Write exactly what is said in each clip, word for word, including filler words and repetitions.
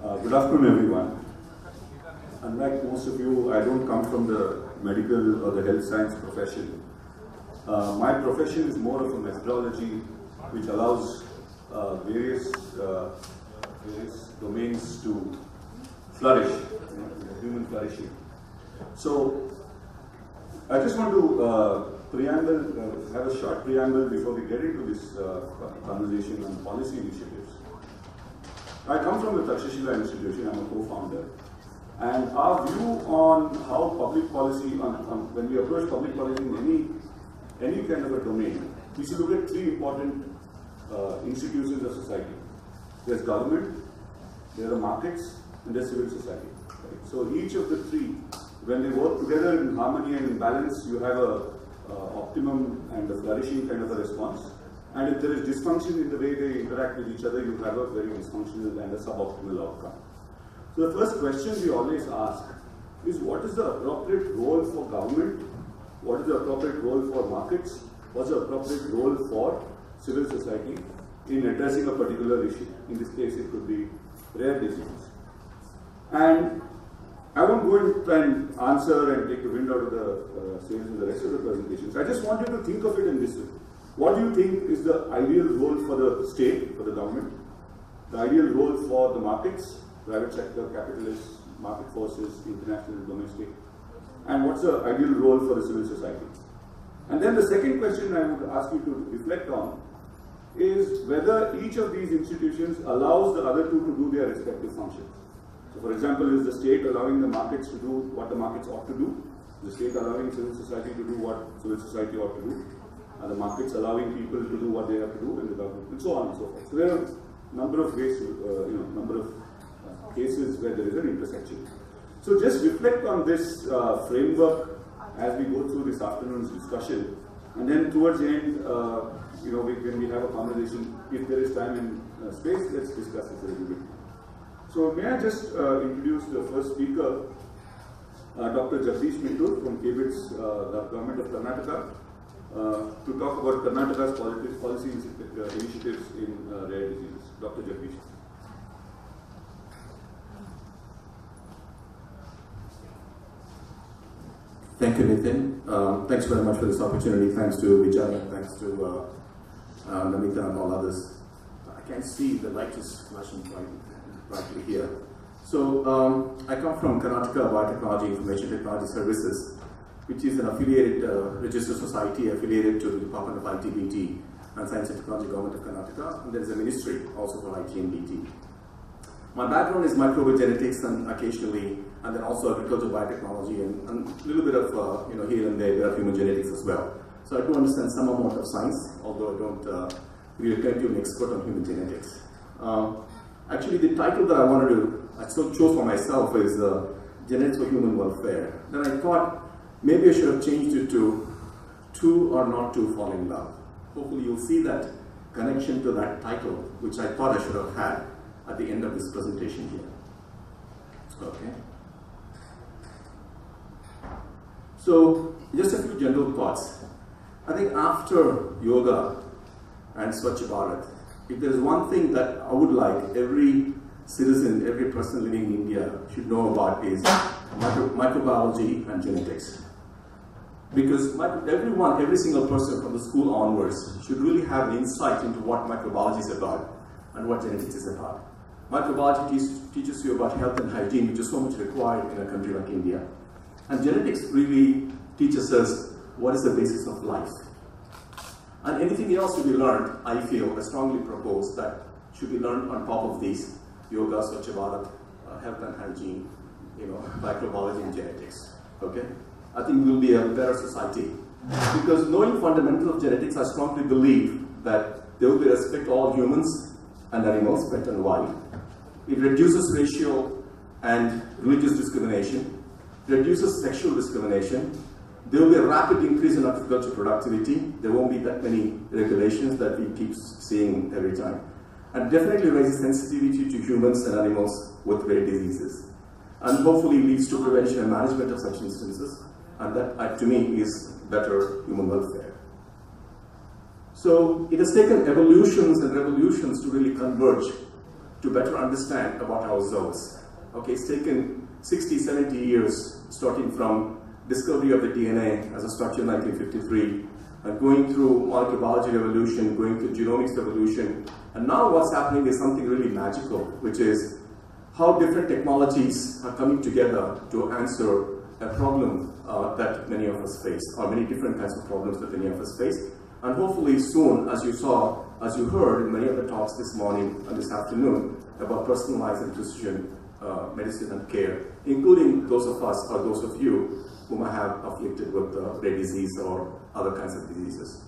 Uh, good afternoon, everyone. Unlike most of you, I don't come from the medical or the health science profession. Uh, my profession is more of a methodology which allows uh, various, uh, various domains to flourish, you know, human flourishing. So, I just want to uh, preamble, uh, have a short preamble before we get into this uh, conversation on policy initiatives. I come from the Takshashila Institution, I'm a co-founder, and our view on how public policy, on, on, when we approach public policy in any, any kind of a domain, we should look at three important uh, institutions of society. There's government, there are markets, and there's civil society. Right? So each of the three, when they work together in harmony and in balance, you have a uh, optimum and a flourishing kind of a response. And if there is dysfunction in the way they interact with each other, you have a very dysfunctional and a suboptimal outcome. So the first question we always ask is, what is the appropriate role for government? What is the appropriate role for markets? What's the appropriate role for civil society in addressing a particular issue? In this case, it could be rare diseases. And I won't go and try and answer and take the wind out of the uh, sails in the rest of the presentations. I just want you to think of it in this way. What do you think is the ideal role for the state, for the government? The ideal role for the markets, private sector, capitalists, market forces, international, domestic? And what's the ideal role for the civil society? And then the second question I would ask you to reflect on is whether each of these institutions allows the other two to do their respective functions. So for example, is the state allowing the markets to do what the markets ought to do? Is the state allowing civil society to do what civil society ought to do? Are the markets allowing people to do what they have to do in the government, and so on and so forth. So there are a number of ways, to, uh, you know, number of uh, cases where there is an intersection. So just reflect on this uh, framework as we go through this afternoon's discussion, and then towards the end, uh, you know, we, when we have a conversation, if there is time and uh, space, let's discuss this a little bit. So may I just uh, introduce the first speaker, uh, Doctor Jagadish Mittur from K B I T S, uh, the Government of Karnataka. Uh, to talk about Karnataka's policy, policy uh, initiatives in uh, rare diseases. Doctor Jagadish. Thank you, Nitin. Um, thanks very much for this opportunity. Thanks to Vijay, thanks to uh, uh, Namita and all others. I can see the light is flashing right, brightly here. So, um, I come from Karnataka Biotechnology Information Technology Services, which is an affiliated uh, registered society affiliated to the Department of I T B T and Science and Technology Government of Karnataka, and there is a ministry also for I T and B T. My background is microbial genetics and occasionally, and then also agricultural biotechnology and, and a little bit of, uh, you know, here and there, there are human genetics as well. So I do understand some amount of science, although I don't uh, really claim to be an expert on human genetics. Um, actually, the title that I wanted to, I still chose for myself is uh, Genetics for Human Welfare. Then I thought, maybe I should have changed it to two or not to fall in love. Hopefully you'll see that connection to that title, which I thought I should have had at the end of this presentation here. Okay. So, just a few general thoughts. I think after yoga and Swachh Bharat, if there's one thing that I would like every citizen, every person living in India should know about is micro microbiology and genetics. Because everyone, every single person from the school onwards should really have an insight into what microbiology is about and what genetics is about. Microbiology teaches, teaches you about health and hygiene, which is so much required in a country like India. And genetics really teaches us what is the basis of life. And anything else to be learned, I feel, I strongly propose that should be learned on top of these: yoga, Swachh Bharat, uh, health and hygiene, you know, microbiology and genetics. Okay? I think we will be a better society. Because knowing fundamentals of genetics, I strongly believe that there will be respect to all humans and animals, pet and wild. It reduces racial and religious discrimination, reduces sexual discrimination. There will be a rapid increase in agricultural productivity. There won't be that many regulations that we keep seeing every time. And definitely raises sensitivity to humans and animals with rare diseases. And hopefully leads to prevention and management of such instances. And that, uh, to me, is better human welfare. So it has taken evolutions and revolutions to really converge to better understand about ourselves. Okay, it's taken sixty, seventy years, starting from discovery of the D N A as a structure in nineteen fifty-three, and going through molecular biology revolution, going through genomics revolution, and now what's happening is something really magical, which is how different technologies are coming together to answer a problem uh, that many of us face, or many different kinds of problems that many of us face. And hopefully soon, as you saw, as you heard in many of the talks this morning and this afternoon about personalized and precision uh, medicine and care, including those of us or those of you whom I have afflicted with uh, rare disease or other kinds of diseases.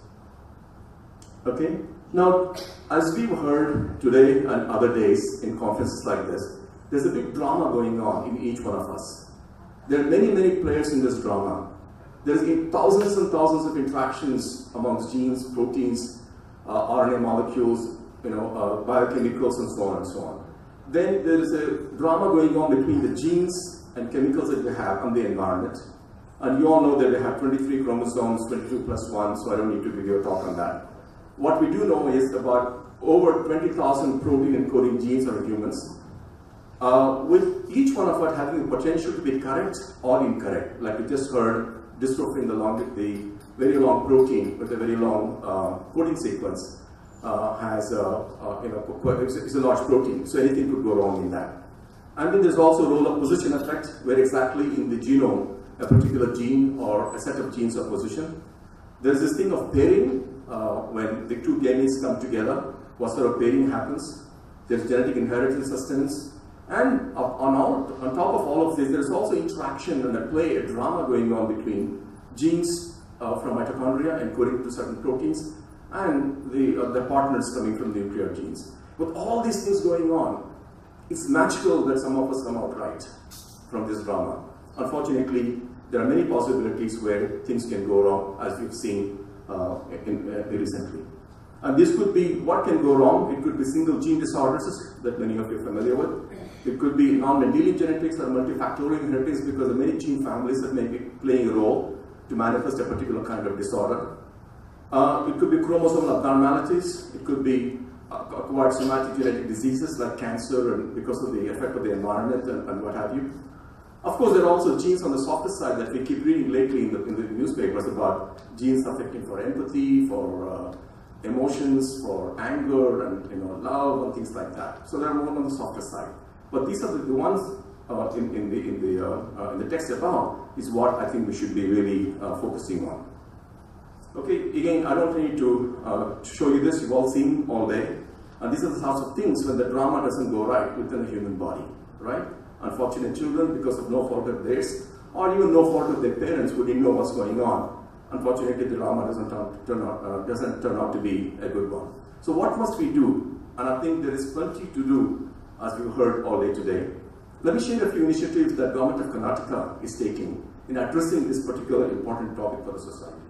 Okay? Now, as we've heard today and other days in conferences like this, there's a big drama going on in each one of us. There are many, many players in this drama. There's thousands and thousands of interactions amongst genes, proteins, uh, R N A molecules, you know, uh, biochemicals, and so on and so on. Then there is a drama going on between the genes and chemicals that we have and the environment. And you all know that we have twenty-three chromosomes, twenty-two plus one, so I don't need to give you a talk on that. What we do know is about over twenty thousand protein encoding genes are humans, uh, with each one of us having the potential to be correct or incorrect. Like we just heard, dystrophin, the, long, the very long protein with a very long uh, coding sequence, uh, has a, uh, you know, it's a, it's a large protein, so anything could go wrong in that. And then there's also a role of position effect, where exactly in the genome a particular gene or a set of genes are positioned. There's this thing of pairing, uh, when the two gametes come together, what sort of pairing happens. There's genetic inheritance sustenance. And on, all, on top of all of this, there's also interaction and a play, a drama going on between genes uh, from mitochondria encoding to certain proteins and the, uh, the partners coming from the nuclear genes. With all these things going on, it's magical that some of us come out right from this drama. Unfortunately, there are many possibilities where things can go wrong, as we've seen uh, in, uh, recently. And this could be, what can go wrong? It could be single gene disorders that many of you are familiar with. It could be non-Mendelian genetics or multifactorial genetics, because there are many gene families that may be playing a role to manifest a particular kind of disorder. Uh, it could be chromosomal abnormalities. It could be uh, acquired somatic genetic diseases like cancer, and because of the effect of the environment and, and what have you. Of course, there are also genes on the softer side that we keep reading lately in the, in the newspapers about genes affecting for empathy, for uh, emotions, for anger, and you know, love, and things like that. So they are more on the softer side. But these are the, the ones uh, in, in the in the uh, uh, in the text above is what I think we should be really uh, focusing on. Okay, again, I don't need to uh, show you this. You've all seen all day, and these are the sorts of things when the drama doesn't go right within a human body, right? Unfortunate children, because of no fault of theirs, or even no fault of their parents who didn't know what's going on. Unfortunately, the drama doesn't turn, turn out, uh, doesn't turn out to be a good one. So what must we do? And I think there is plenty to do, as we've heard all day today. Let me share a few initiatives that the government of Karnataka is taking in addressing this particular important topic for the society.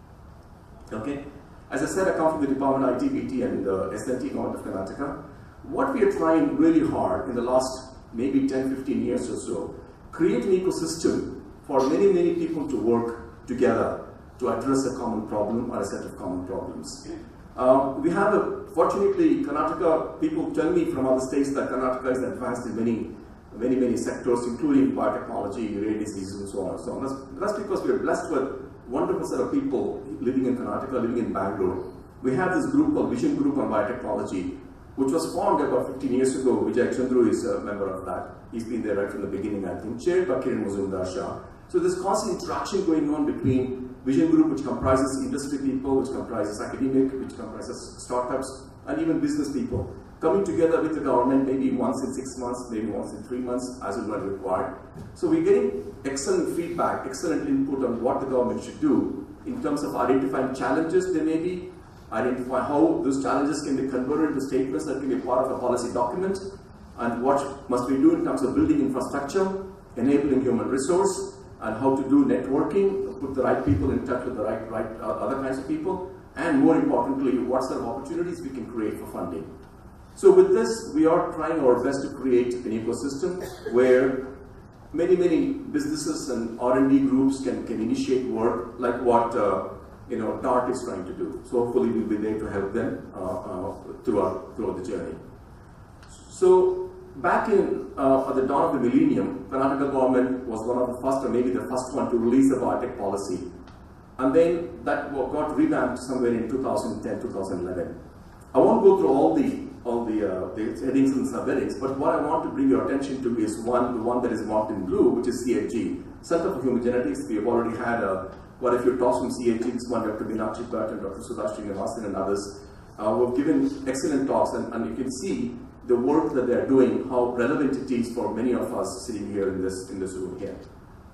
Okay? As I said, I come from the Department of I T, B T, and uh, S N T government of Karnataka. What we are trying really hard in the last maybe ten, fifteen years or so, create an ecosystem for many, many people to work together to address a common problem or a set of common problems. Uh, we have a, fortunately, Karnataka, people tell me from other states that Karnataka is advanced in many, many, many sectors, including biotechnology, rare diseases, and so on and so on. That's, that's because we're blessed with a wonderful set of people living in Karnataka, living in Bangalore. We have this group called Vision Group on Biotechnology, which was formed about fifteen years ago. Vijay Chandru is a member of that. He's been there right from the beginning, I think, chaired by Kiran Mazumdar Shah. So there's constant interaction going on between Vision Group, which comprises industry people, which comprises academic, which comprises startups, and even business people, coming together with the government maybe once in six months, maybe once in three months, as is not required. So we're getting excellent feedback, excellent input on what the government should do in terms of identifying challenges there may be, identify how those challenges can be converted into statements that can be part of a policy document, and what must we do in terms of building infrastructure, enabling human resource, and how to do networking, put the right people in touch with the right, right uh, other kinds of people, and more importantly, what sort of opportunities we can create for funding. So with this, we are trying our best to create an ecosystem where many, many businesses and R and D groups can, can initiate work like what uh, you know, D A R T is trying to do. So hopefully we'll be there to help them uh, uh, throughout, throughout the journey. So back in uh, at the dawn of the millennium, Karnataka government was one of the first, or maybe the first one, to release a biotech policy. And then that got revamped somewhere in two thousand ten, two thousand eleven. I won't go through all the all the, uh, the headings and subheadings, but what I want to bring your attention to is one, the one that is marked in blue, which is C H G, Center for Human Genetics. We have already had uh, quite a few talks from C H G. This one, Doctor Meenakshi Bhatt and Doctor Sudhash Srinivasan and others uh, who have given excellent talks, and, and you can see the work that they are doing, how relevant it is for many of us sitting here in this in this room here.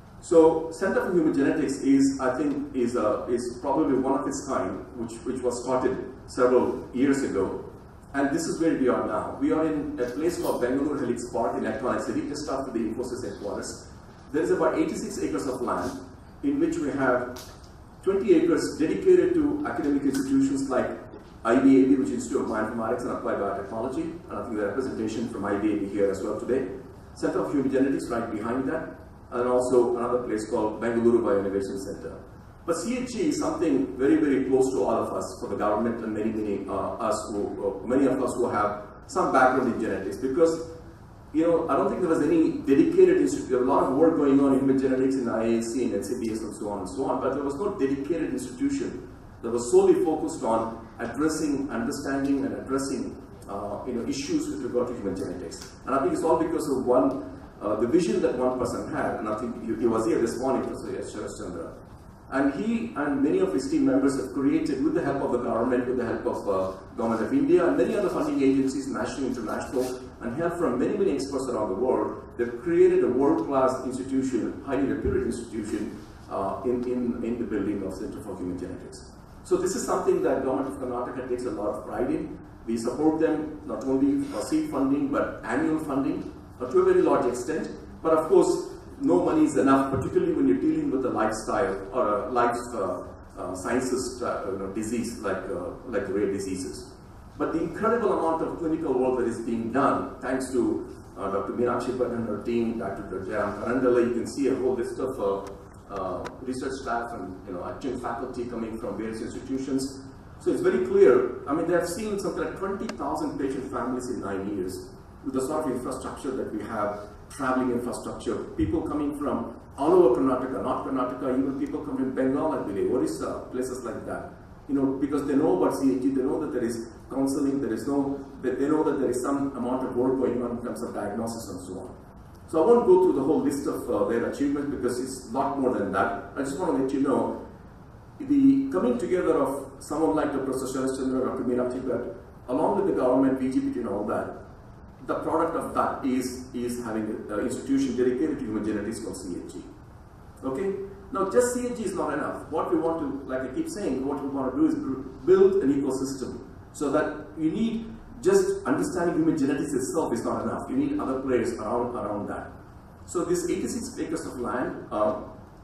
So, Center for Human Genetics is, I think, is uh, is probably one of its kind, which which was started several years ago, and this is where we are now. We are in a place called Bengaluru Helix Park in Electronic City, just after the Infosys headquarters. There is about eighty-six acres of land, in which we have twenty acres dedicated to academic institutions like I B A B, which is Institute of Bioinformatics and Applied Biotechnology, and I think the representation from I B A B here as well today. Center of Human Genetics right behind that, and also another place called Bengaluru Bioinnovation Center. But C H G is something very, very close to all of us, for the government and many, many uh, us who, uh, many of us who have some background in genetics, because you know I don't think there was any dedicated institute. There was a lot of work going on in human genetics in I A C and N C B S and so on and so on, but there was no dedicated institution that was solely focused on addressing, understanding, and addressing uh, you know issues with regard to human genetics. And I think it's all because of one. Uh, the vision that one person had, and I think he, he was here this morning, Professor Sharat Chandra. And he and many of his team members have created, with the help of the government, with the help of uh, Government of India and many other funding agencies, national, international, and help from many, many experts around the world, they've created a world-class institution, highly reputed institution uh, in, in, in the building of Center for Human Genetics. So this is something that Government of Karnataka takes a lot of pride in. We support them not only for seed funding, but annual funding, to a very large extent, but of course, no money is enough, particularly when you're dealing with a lifestyle or a life uh, uh, sciences uh, you know, disease like uh, like rare diseases. But the incredible amount of clinical work that is being done, thanks to uh, Doctor Meenakshi Bhatt and her team, Doctor Jayam Karandala, you can see a whole list of uh, uh, research staff and you know adjunct faculty coming from various institutions. So it's very clear. I mean, they have seen something like twenty thousand patient families in nine years. With the sort of infrastructure that we have, traveling infrastructure, people coming from all over Karnataka, not Karnataka, even people come from Bengal, I believe, Orissa, places like that. You know, because they know about C H G, they know that there is counseling, there is no, they know that there is some amount of work going on in terms of diagnosis and so on. So I won't go through the whole list of uh, their achievements because it's a lot more than that. I just want to let you know, the coming together of someone like Doctor Sharat Chandra, Doctor Meenakshi Bhatt, along with the government, V G P T and all that, the product of that is, is having an institution dedicated to human genetics called C H G. Okay? Now, just C H G is not enough. What we want to, like I keep saying, what we want to do is build an ecosystem so that you need just understanding human genetics itself is not enough. You need other players around, around that. So, this eighty-six acres of land, uh,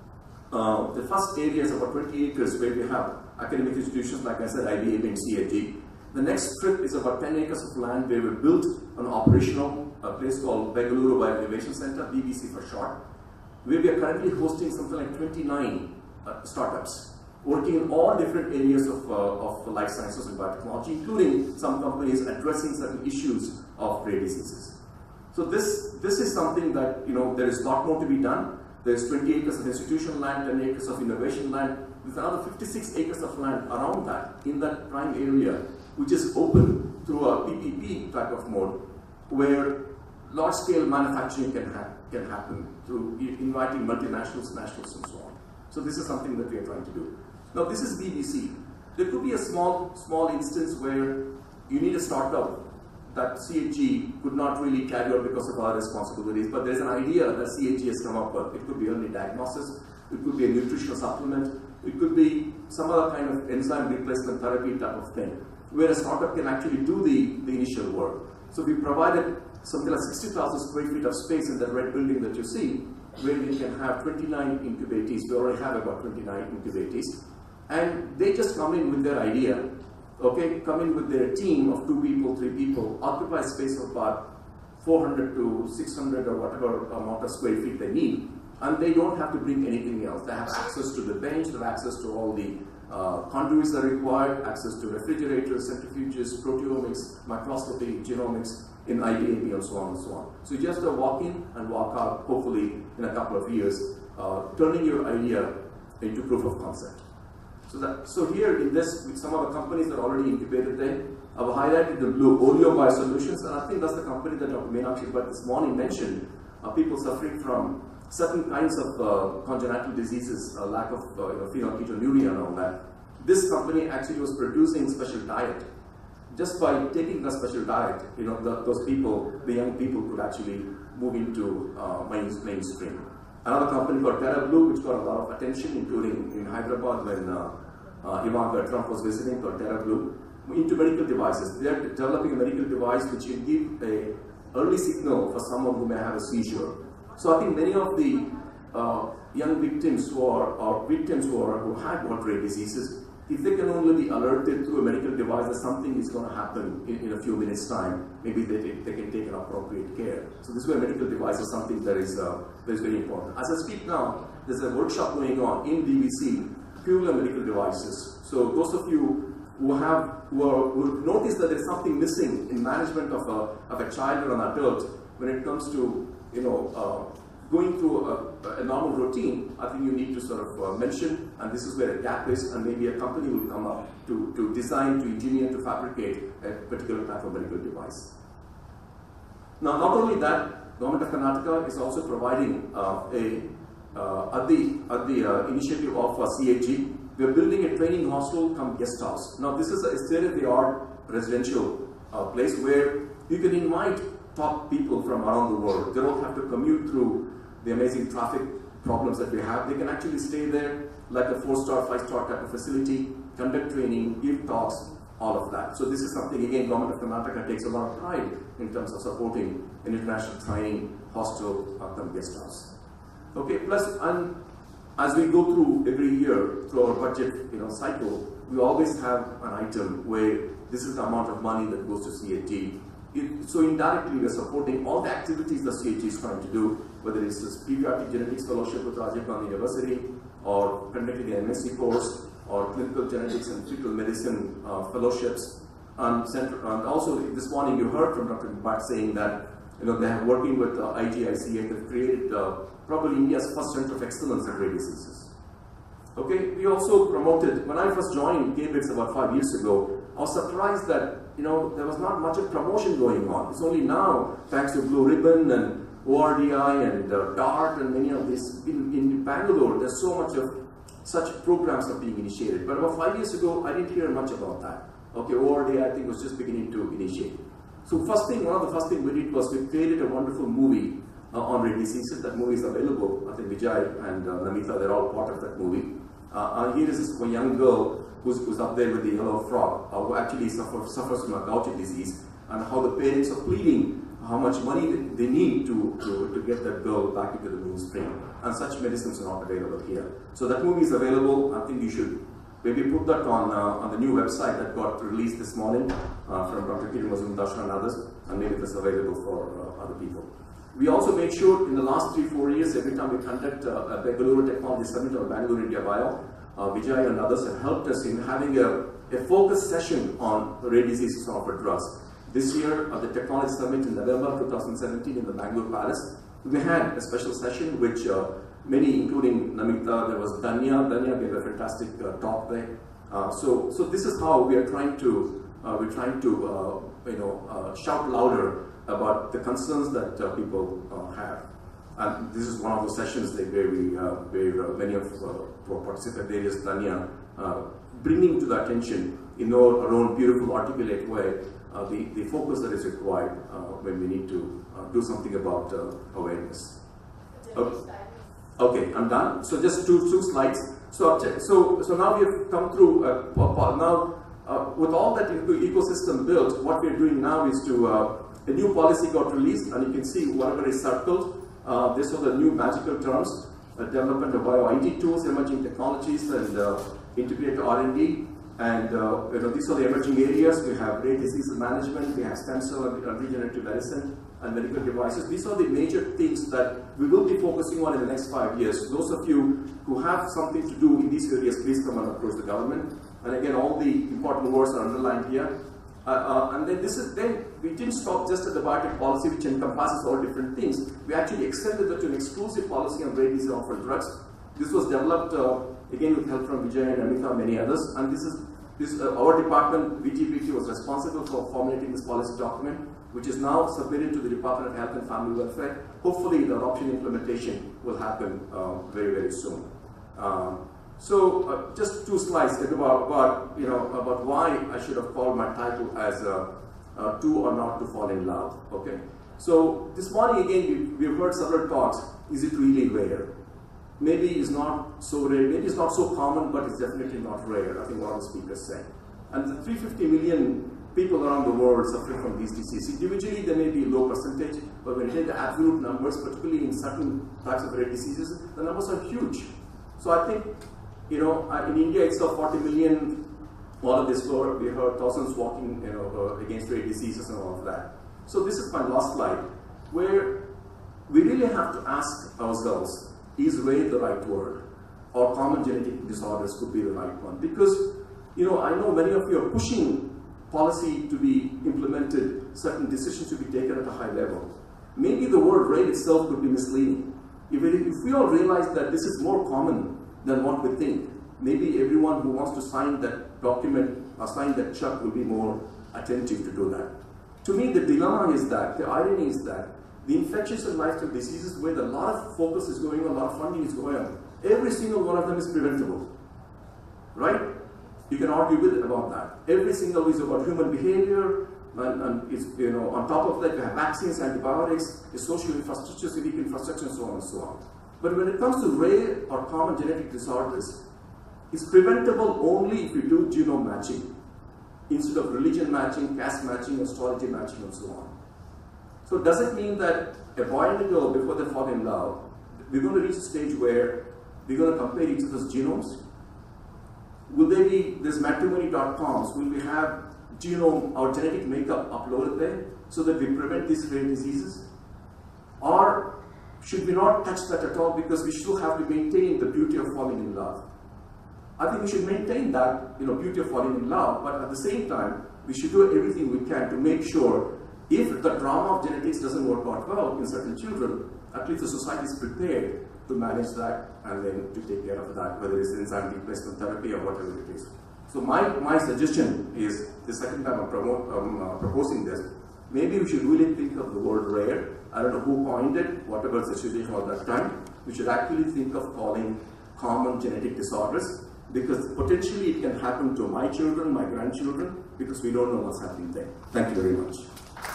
uh, the first area is about twenty acres where we have academic institutions, like I said, I B A B and C H G. The next strip is about ten acres of land where we built an operational a place called Bengaluru Bioinnovation Center, B B C for short, where we are currently hosting something like twenty-nine uh, startups, working in all different areas of, uh, of life sciences and biotechnology, including some companies addressing certain issues of rare diseases. So this, this is something that, you know, there is a lot more to be done. There's twenty acres of institutional land, ten acres of innovation land, with another fifty-six acres of land around that, in that prime area, which is open through a P P P type of mode, where large-scale manufacturing can, ha can happen through inviting multinationals, nationals, and so on. So this is something that we are trying to do. Now this is B B C. There could be a small, small instance where you need a startup that C H G could not really carry out because of our responsibilities, but there's an idea that C H G has come up with. It could be early diagnosis, it could be a nutritional supplement, it could be some other kind of enzyme replacement therapy type of thing, where a startup can actually do the, the initial work. So we provided something like sixty thousand square feet of space in that red building that you see, where we can have twenty-nine incubatees. We already have about twenty-nine incubatees. And they just come in with their idea, okay, come in with their team of two people, three people, occupy space of about four hundred to six hundred or whatever amount of square feet they need. And they don't have to bring anything else. They have access to the bench, they have access to all the uh, conduits are required, access to refrigerators, centrifuges, proteomics, microscopy, genomics, in I B A B and so on and so on. So you just uh, walk in and walk out, hopefully in a couple of years, uh, turning your idea into proof of concept. So that, so here in this, with some of the companies that are already incubated there, I've highlighted the blue, Oleo Biosolutions, and I think that's the company that Doctor Meenakshi Bhatt this morning mentioned, uh, people suffering from certain kinds of uh, congenital diseases, uh, lack of uh, you know, phenylketonuria and all that. This company actually was producing special diet. Just by taking the special diet, you know, the, those people, the young people could actually move into uh, main, mainstream. Another company called TerraBlue, which got a lot of attention, including in Hyderabad when uh, uh, Ivanka Trump was visiting, called TerraBlue, into medical devices. They are developing a medical device which will give a early signal for someone who may have a seizure. So I think many of the uh, young victims who are, or victims who, are, who had moderate diseases, if they can only be alerted through a medical device that something is going to happen in, in a few minutes' time, maybe they, they can take an appropriate care. So this way, a medical device is something that is, uh, that is very important. As I speak now, there's a workshop going on in D V C, purely on medical devices. So those of you who have who, are, who notice that there's something missing in management of a, of a child or an adult when it comes to you know uh, going through a, a normal routine, I think you need to sort of uh, mention, and this is where a gap is, and maybe a company will come up to, to design, to engineer, to fabricate a particular type of medical device. Now, not only that, Government of Karnataka is also providing uh, a, uh, at the, at the uh, initiative of uh, C A G, we are building a training hostel come guest house. Now, this is a state-of-the-art residential uh, place where you can invite top people from around the world. They don't have to commute through the amazing traffic problems that we have. They can actually stay there like a four-star, five-star type of facility, conduct training, give talks, all of that. So this is something, again, Government of Karnataka takes a lot of pride in terms of supporting an international training hostel uh, come guest house. Okay, plus, and as we go through every year through our budget you know, cycle, we always have an item where this is the amount of money that goes to C A G. It, so indirectly, we are supporting all the activities that C A G is trying to do, whether it's this pediatric genetics fellowship with Rajiv Gandhi University, or conducting an M S c course, or clinical genetics and fetal medicine uh, fellowships. And, center, and also, this morning you heard from Doctor Bhatt saying that you know they are working with uh, I G I C A, they've created uh, probably India's first center of excellence in rare diseases. Okay, we also promoted, when I first joined K B I T S about five years ago, I was surprised that you know, there was not much of promotion going on. It's only now, thanks to Blue Ribbon and O R D I and uh, DART and many of these, in, in Bangalore, there's so much of such programs are being initiated. But about five years ago, I didn't hear much about that. Okay, O R D I, I think, was just beginning to initiate. So first thing, one of the first things we did was we created a wonderful movie uh, on rare diseases. That movie is available. I think Vijay and uh, Namita, they're all part of that movie. Uh, and here is this young girl who's, who's up there with the yellow frog, uh, who actually suffer, suffers from a Govt disease, and how the parents are pleading how much money they need to, to, to get that girl back into the mainstream. And such medicines are not available here. So that movie is available. I think you should maybe put that on, uh, on the new website that got released this morning uh, from Doctor Kiran Mazumdar and others, and maybe that's available for uh, other people. We also made sure in the last three, four years, every time we conduct uh, a Bangalore Technology Summit or Bangalore India Bio, uh, Vijay and others have helped us in having a, a focused session on rare diseases of our drugs. This year, at the Technology Summit in November two thousand seventeen in the Bangalore Palace, we had a special session which uh, many, including Namita, there was Danya, Danya gave a fantastic uh, talk there. Uh, so, so this is how we are trying to, uh, we're trying to, uh, you know, uh, shout louder about the concerns that uh, people uh, have. And this is one of those sessions that where we, uh, where uh, many of uh, participant areas, Tanya, uh, bringing to the attention in our, our own beautiful, articulate way, uh, the, the focus that is required uh, when we need to uh, do something about uh, awareness. Okay. Okay, I'm done. So just two, two slides. So, so, so now we have come through, uh, now uh, with all that ecosystem built, what we're doing now is to, uh, a new policy got released, and you can see whatever is circled. Uh, these are the new magical terms, uh, development of bio I T tools, emerging technologies, and uh, integrated R and D. And uh, you know, these are the emerging areas. We have rare disease management, we have stem cell and regenerative medicine, and medical devices. These are the major things that we will be focusing on in the next five years. Those of you who have something to do in these areas, please come and approach the government. And again, all the important words are underlined here. Uh, uh, and then this is then we didn't stop just at the biotech policy, which encompasses all different things. We actually extended that to an exclusive policy on rare disease orphan drugs. This was developed uh, again with help from Vijay and Amita and many others. And this is this uh, our department, V G P T, was responsible for formulating this policy document, which is now submitted to the Department of Health and Family Welfare. Hopefully, the adoption implementation will happen uh, very very soon. Um, So uh, just two slides about, about, you know, about why I should have called my title as uh, uh, To or Not to Fall in Love, okay? So this morning again, we, we've heard several talks. Is it really rare? Maybe it's not so rare, maybe it's not so common, but it's definitely not rare, I think one of the speakers said. And the three hundred fifty million people around the world suffering from these diseases. Individually, there may be a low percentage, but when you take the absolute numbers, particularly in certain types of rare diseases, the numbers are huge. So I think, you know, uh, in India itself, forty million, all of this, we heard thousands walking, you know, uh, against rare diseases and all of that. So this is my last slide, where we really have to ask ourselves, is rare the right word? Or common genetic disorders could be the right one? Because, you know, I know many of you are pushing policy to be implemented, certain decisions to be taken at a high level. Maybe the word rare itself could be misleading. If, it, if we all realize that this is more common than what we think, maybe everyone who wants to sign that document or sign that check will be more attentive to do that. To me, the dilemma is that, the irony is that, the infectious and lifestyle diseases where a lot of focus is going on, a lot of funding is going on, every single one of them is preventable, right? You can argue with it about that. Every single is about human behavior, and, and it's, you know, on top of that, you have vaccines, antibiotics, the social infrastructure, civic infrastructure, and so on and so on. But when it comes to rare or common genetic disorders, it's preventable only if you do genome matching, instead of religion matching, caste matching, astrology matching, and so on. So does it mean that a boy and a girl, before they fall in love, we're going to reach a stage where we're going to compare each other's genomes? Will there be, there's matrimony dot coms, will we have genome, our genetic makeup uploaded there, so that we prevent these rare diseases? Or should we not touch that at all, because we still have to maintain the beauty of falling in love? I think we should maintain that, you know, beauty of falling in love, but at the same time, we should do everything we can to make sure if the drama of genetics doesn't work out well in certain children, at least the society is prepared to manage that and then to take care of that, whether it's enzyme replacement therapy or whatever it is. So my, my suggestion is, the second time I'm promote, um, uh, proposing this, maybe we should really think of the word rare. I don't know who coined it, whatever the situation was at that time. We should actually think of calling common genetic disorders, because potentially it can happen to my children, my grandchildren, because we don't know what's happening there. Thank you very much.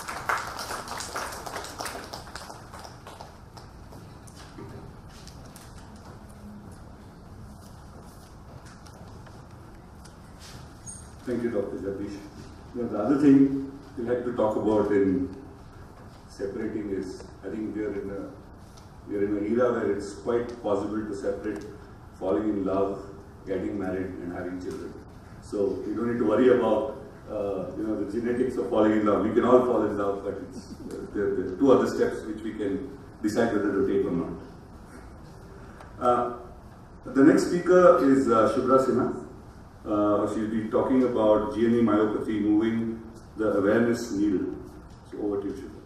Thank you, Doctor Jagadish. You know, the other thing we like to talk about in separating is, I think we are in a we are in an era where it's quite possible to separate falling in love, getting married, and having children. So we don't need to worry about uh, you know, the genetics of falling in love. We can all fall in love, but it's, uh, there, there are two other steps which we can decide whether to take or not. Uh, the next speaker is uh, Shubhra Sinha. Uh, she'll be talking about G N E myopathy, moving the awareness needle. So over to you, Shubhra.